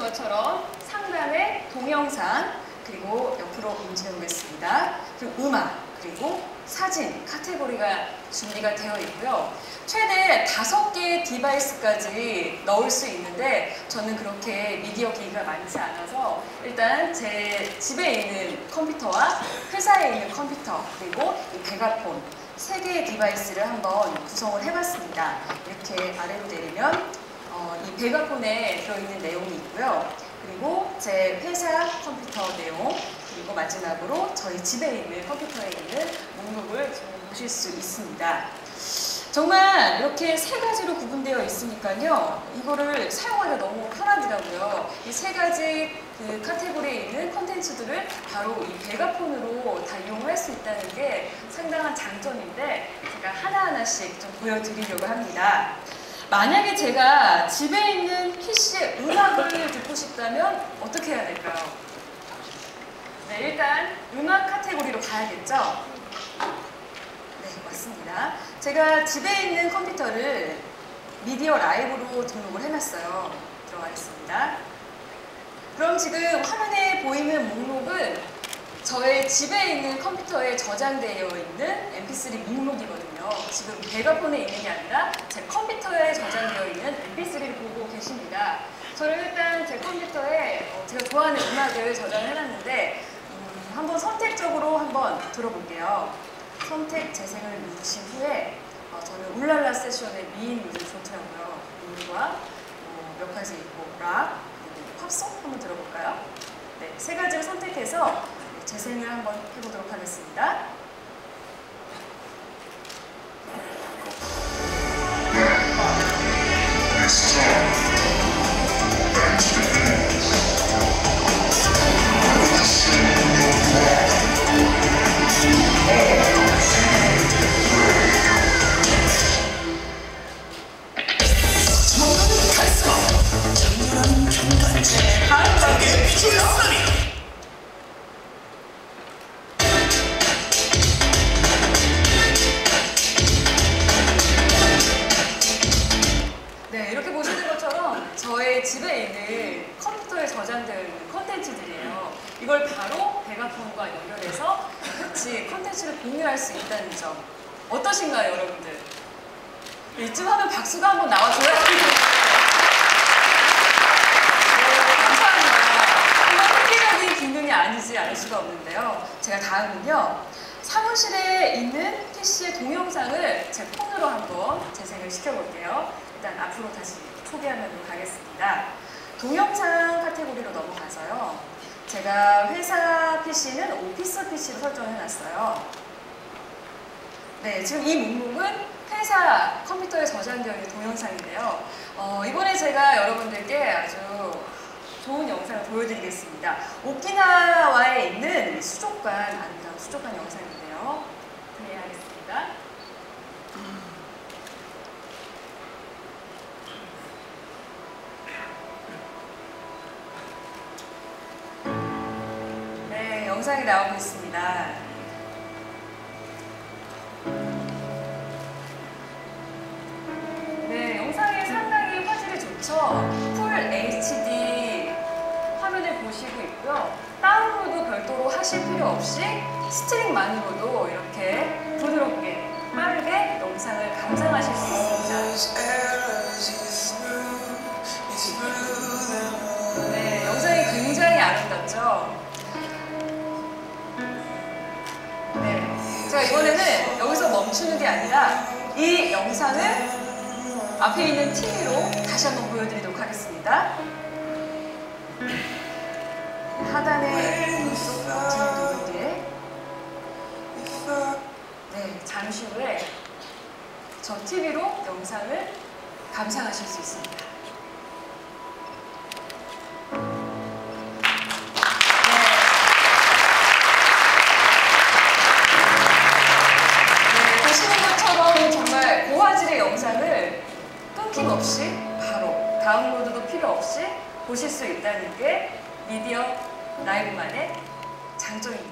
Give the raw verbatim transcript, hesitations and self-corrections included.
것처럼 상단에 동영상, 그리고 옆으로 움직여 보겠습니다. 그리고 음악, 그리고 사진 카테고리가 준비가 되어 있고요. 최대 다섯 개의 디바이스까지 넣을 수 있는데 저는 그렇게 미디어 기기가 많지 않아서 일단 제 집에 있는 컴퓨터와 회사에 있는 컴퓨터, 그리고 이 베가폰 세 개의 디바이스를 한번 구성을 해봤습니다. 이렇게 아래로 내리면 어, 이 베가폰에 들어있는 내용이 있고요. 그리고 제 회사 컴퓨터 내용, 그리고 마지막으로 저희 집에 있는 컴퓨터에 있는 목록을 좀 보실 수 있습니다. 정말 이렇게 세 가지로 구분되어 있으니까요. 이거를 사용하기가 너무 편하더라고요. 이 세 가지 그 카테고리에 있는 콘텐츠들을 바로 이 베가폰으로 다 이용할 수 있다는 게 상당한 장점인데 제가 하나하나씩 좀 보여드리려고 합니다. 만약에 제가 집에 있는 피시에 음악을 듣고 싶다면 어떻게 해야 될까요? 네, 일단 음악 카테고리로 가야겠죠? 네, 맞습니다. 제가 집에 있는 컴퓨터를 미디어 라이브로 등록을 해놨어요. 들어가겠습니다. 그럼 지금 화면에 보이는 목록은 저의 집에 있는 컴퓨터에 저장되어 있는 엠피쓰리 목록이거든요. 지금 베가폰에 있는 게 아니라 제 컴퓨터에 저장되어 있는 엠피쓰리를 보고 계십니다. 저는 일단 제 컴퓨터에 제가 좋아하는 음악을 저장해놨는데 음, 한번 선택적으로 한번 들어볼게요. 선택 재생을 누르신 후에 어, 저는 울랄라 세션의 미인 뮤직 좋더라고요. 미인과 어, 몇 가지 있고 락, 그리고 팝송 한번 들어볼까요? 네, 세 가지를 선택해서 재생을 한번 해보도록 하겠습니다. 네, 이렇게 보시는 것처럼 저의 집에 있는 컴퓨터에 저장되어 있는 콘텐츠들이에요. 이걸 바로 베가폰과 연결해서 같이 콘텐츠를 공유할 수 있다는 점 어떠신가요, 여러분들? 이쯤 하면 박수가 한번 나와줘야 됩니다. 네, 감사합니다. 이건 획기적인 기능이 아니지 않을 수가 없는데요. 제가 다음은요, 사무실에 있는 피시의 동영상을 제 폰으로 한번 재생을 시켜볼게요. 일단 앞으로 다시 초기화면으로 가겠습니다. 동영상 카테고리로 넘어가서요. 제가 회사 피시는 오피스 피시로 설정을 해놨어요. 네, 지금 이 목록은 회사 컴퓨터에 저장되어 있는 동영상인데요. 어, 이번에 제가 여러분들께 아주 좋은 영상을 보여드리겠습니다. 오키나와에 있는 수족관, 아름다운 수족관 영상인데요. 플레이하겠습니다. 네, 영상이 나오고 있습니다. 네, 영상이 상당히 화질이 좋죠? 풀 에이치디 화면을 보시고 있고요. 다운로드 별도로 하실 필요 없이 스트링만으로도 이렇게 부드럽게 빠르게 영상을 감상하실 수 있습니다. 네, 영상이 굉장히 아름답죠? 네, 제가 이번에는 여기서 멈추는 게 아니라 이 영상을 앞에 있는 티비로 다시 한번 보여드리도록 하겠습니다. 하단에 오른쪽 버튼을 누른 뒤에 네, 잠시 후에 저 티비로 영상을 감상하실 수 있습니다. 네, 보시는 것처럼 정말 고화질의 영상을 끊김없이 바로 다운로드도 필요 없이 보실 수 있다는 게 미디어 라이브만의 장점입니다.